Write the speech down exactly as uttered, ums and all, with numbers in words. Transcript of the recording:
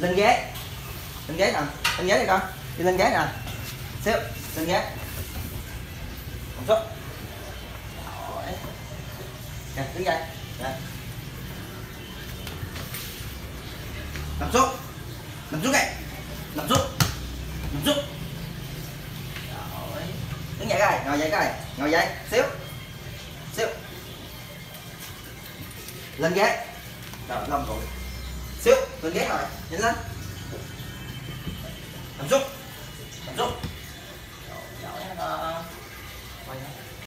Lên ghế, lên ghế nè, lên ghế đi con, đi lên ghế nè, xíu, lên ghế, một chút, nè, đứng dậy, nè, nằm xuống, nằm xuống đây, nằm xuống, nằm xuống, rồi, đứng dậy coi, ngồi dậy coi, ngồi dậy, xíu, xíu, lên ghế, rồi lông rồi, xíu, lên ghế rồi, nhìn lên. Nằm xuống, nằm xuống, rồi, giỏi đó.